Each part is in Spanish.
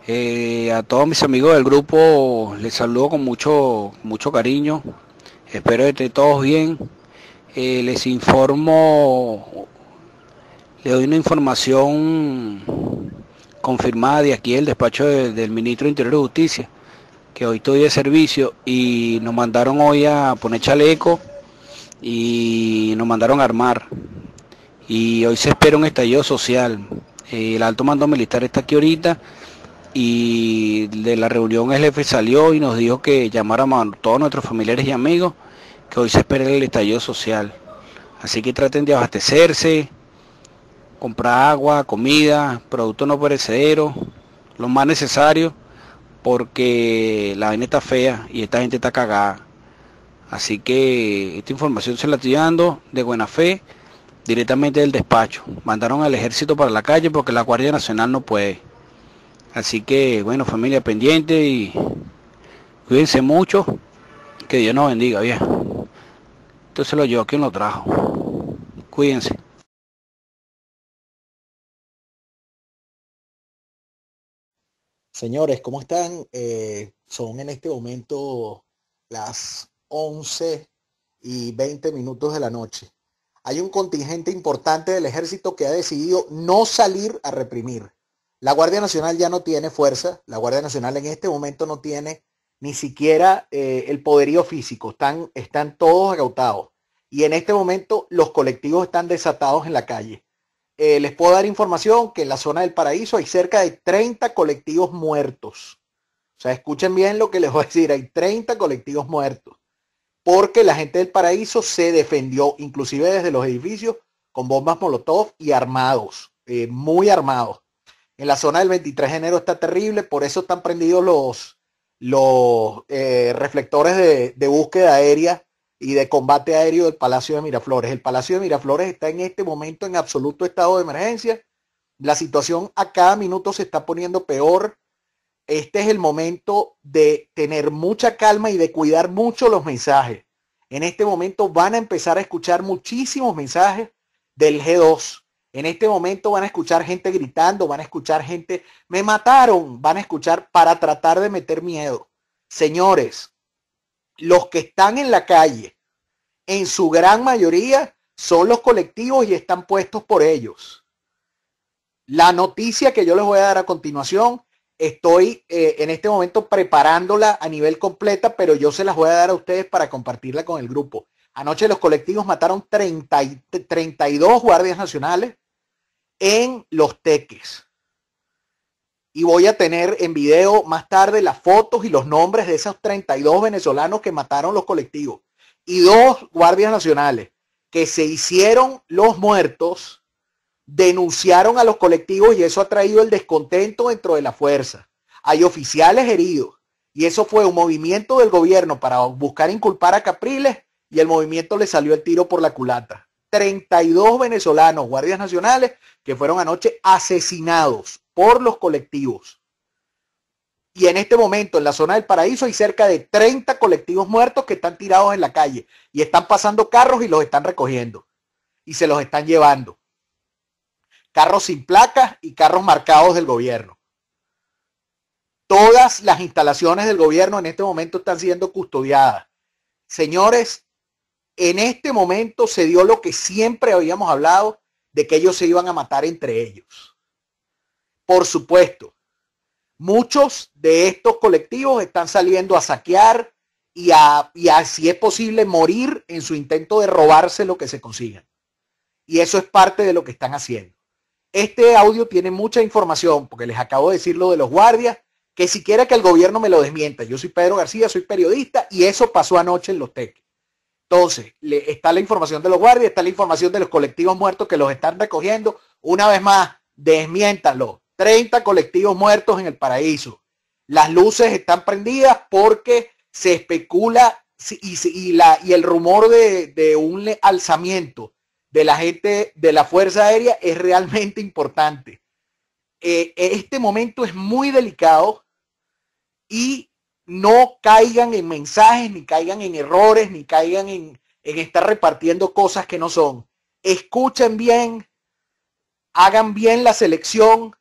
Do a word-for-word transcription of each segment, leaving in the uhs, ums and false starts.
Eh, a todos mis amigos del grupo les saludo con mucho, mucho cariño. Espero que estén todos bien. Eh, les informo, les doy una información confirmada de aquí del despacho de- del ministro de Interior y Justicia, que hoy estoy de servicio y nos mandaron hoy a poner chaleco y nos mandaron a armar. Y hoy se espera un estallido social. Eh, el alto mando militar está aquí ahorita y de la reunión el jefe salió y nos dijo que llamáramos a todos nuestros familiares y amigos, que hoy se espera el estallido social. Así que traten de abastecerse, comprar agua, comida, productos no perecederos, lo más necesario, porque la vaina está fea y esta gente está cagada. Así que esta información se la estoy dando de buena fe, directamente del despacho. Mandaron al ejército para la calle porque la Guardia Nacional no puede. Así que, bueno, familia pendiente y cuídense mucho, que Dios nos bendiga, viejo. Entonces lo llevo, ¿quién lo trajo? Cuídense. Señores, ¿cómo están? Eh, son en este momento las once y veinte minutos de la noche. Hay un contingente importante del ejército que ha decidido no salir a reprimir. La Guardia Nacional ya no tiene fuerza. La Guardia Nacional en este momento no tiene ni siquiera eh, el poderío físico. Están, están todos agotados. Y en este momento los colectivos están desatados en la calle. Eh, les puedo dar información que en la zona del Paraíso hay cerca de treinta colectivos muertos. O sea, escuchen bien lo que les voy a decir, hay treinta colectivos muertos, porque la gente del Paraíso se defendió, inclusive desde los edificios, con bombas Molotov y armados, eh, muy armados. En la zona del veintitrés de enero está terrible, por eso están prendidos los, los eh, reflectores de, de búsqueda aérea y de combate aéreo del Palacio de Miraflores. El Palacio de Miraflores está en este momento en absoluto estado de emergencia. La situación a cada minuto se está poniendo peor. Este es el momento de tener mucha calma y de cuidar mucho los mensajes. En este momento van a empezar a escuchar muchísimos mensajes del G dos. En este momento van a escuchar gente gritando, van a escuchar gente, me mataron, van a escuchar para tratar de meter miedo. Señores, los que están en la calle, en su gran mayoría, son los colectivos y están puestos por ellos. La noticia que yo les voy a dar a continuación, estoy eh, en este momento preparándola a nivel completa, pero yo se las voy a dar a ustedes para compartirla con el grupo. Anoche los colectivos mataron treinta, treinta y dos guardias nacionales en Los Teques. Y voy a tener en video más tarde las fotos y los nombres de esos treinta y dos venezolanos que mataron los colectivos. Y dos guardias nacionales que se hicieron los muertos, denunciaron a los colectivos y eso ha traído el descontento dentro de la fuerza. Hay oficiales heridos y eso fue un movimiento del gobierno para buscar inculpar a Capriles y el movimiento le salió el tiro por la culata. treinta y dos venezolanos, guardias nacionales, que fueron anoche asesinados por los colectivos. Y en este momento en la zona del Paraíso hay cerca de treinta colectivos muertos que están tirados en la calle y están pasando carros y los están recogiendo y se los están llevando. Carros sin placas y carros marcados del gobierno. Todas las instalaciones del gobierno en este momento están siendo custodiadas. Señores, en este momento se dio lo que siempre habíamos hablado, de que ellos se iban a matar entre ellos. Por supuesto, muchos de estos colectivos están saliendo a saquear y a, y a, si es posible, morir en su intento de robarse lo que se consigan. Y eso es parte de lo que están haciendo. Este audio tiene mucha información, porque les acabo de decir lo de los guardias, que si quiere que el gobierno me lo desmienta. Yo soy Pedro García, soy periodista, y eso pasó anoche en Los Teques. Entonces, le, está la información de los guardias, está la información de los colectivos muertos que los están recogiendo. Una vez más, desmiéntanlo. treinta colectivos muertos en el Paraíso. Las luces están prendidas porque se especula y, y, la, y el rumor de, de un alzamiento de la gente de la Fuerza Aérea es realmente importante. Eh, este momento es muy delicado y no caigan en mensajes, ni caigan en errores, ni caigan en, en estar repartiendo cosas que no son. Escuchen bien, hagan bien la selección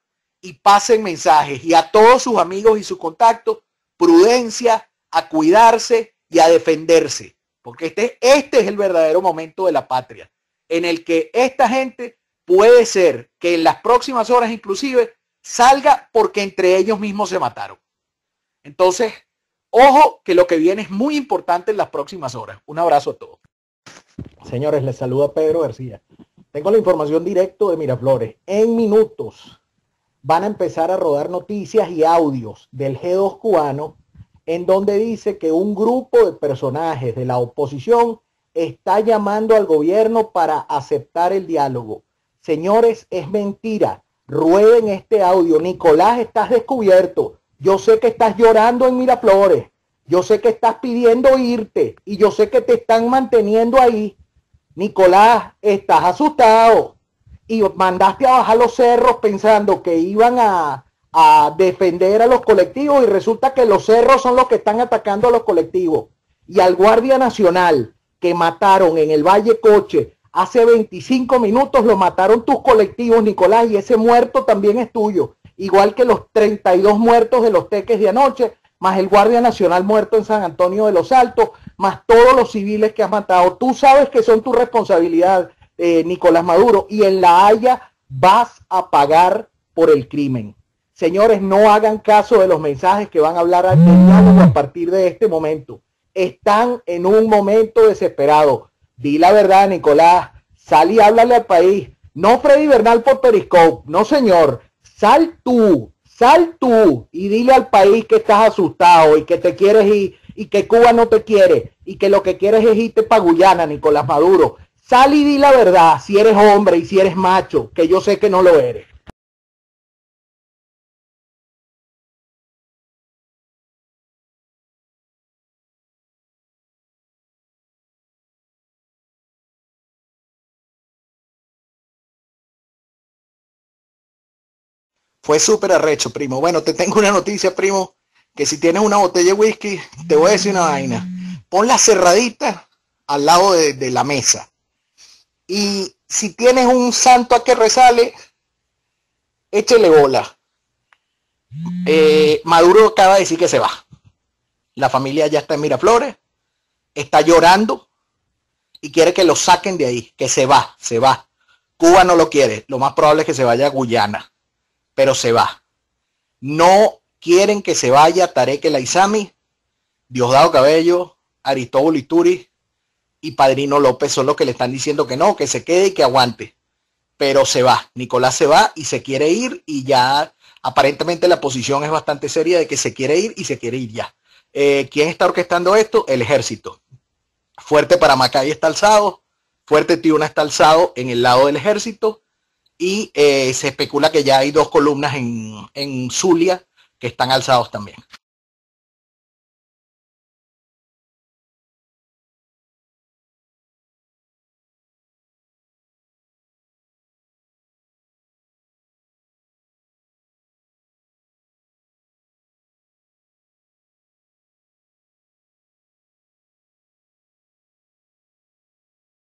y pasen mensajes. Y a todos sus amigos y sus contactos, prudencia, a cuidarse y a defenderse. Porque este, este es el verdadero momento de la patria, en el que esta gente puede ser que en las próximas horas inclusive salga porque entre ellos mismos se mataron. Entonces, ojo que lo que viene es muy importante en las próximas horas. Un abrazo a todos. Señores, les saluda Pedro García. Tengo la información directo de Miraflores. En minutos van a empezar a rodar noticias y audios del G dos cubano, en donde dice que un grupo de personajes de la oposición está llamando al gobierno para aceptar el diálogo. Señores, es mentira. Rueden este audio. Nicolás, estás descubierto. Yo sé que estás llorando en Miraflores. Yo sé que estás pidiendo irte. Y yo sé que te están manteniendo ahí. Nicolás, estás asustado. Y mandaste a bajar los cerros pensando que iban a, a defender a los colectivos. Y resulta que los cerros son los que están atacando a los colectivos. Y al Guardia Nacional que mataron en el Valle Coche hace veinticinco minutos, lo mataron tus colectivos, Nicolás, y ese muerto también es tuyo. Igual que los treinta y dos muertos de los teques de anoche, más el Guardia Nacional muerto en San Antonio de los Altos, más todos los civiles que has matado. Tú sabes que son tu responsabilidad, eh, Nicolás Maduro, y en La Haya vas a pagar por el crimen. Señores, no hagan caso de los mensajes que van a hablar al diálogo a partir de este momento. Están en un momento desesperado. Di la verdad, Nicolás. Sal y háblale al país. No Freddy Bernal por Periscope. No, señor. Sal tú. Sal tú y dile al país que estás asustado y que te quieres ir y que Cuba no te quiere y que lo que quieres es irte para Guyana, Nicolás Maduro. Sal y di la verdad si eres hombre y si eres macho, que yo sé que no lo eres. Fue súper arrecho, primo. Bueno, te tengo una noticia, primo, que si tienes una botella de whisky, te voy a decir una vaina. Ponla cerradita al lado de, de la mesa. Y si tienes un santo a que resale, échele bola. Eh, Maduro acaba de decir que se va. La familia ya está en Miraflores, está llorando y quiere que lo saquen de ahí, que se va, se va. Cuba no lo quiere, lo más probable es que se vaya a Guyana, pero se va. No quieren que se vaya Tarek El Aizami, Diosdado Cabello, Aristóbulo Isturi y Padrino López son los que le están diciendo que no, que se quede y que aguante. Pero se va, Nicolás se va y se quiere ir y ya aparentemente la posición es bastante seria de que se quiere ir y se quiere ir ya. Eh, ¿Quién está orquestando esto? El ejército. Fuerte Paramacay está alzado, Fuerte Tiuna está alzado en el lado del ejército y eh, se especula que ya hay dos columnas en, en Zulia que están alzados también.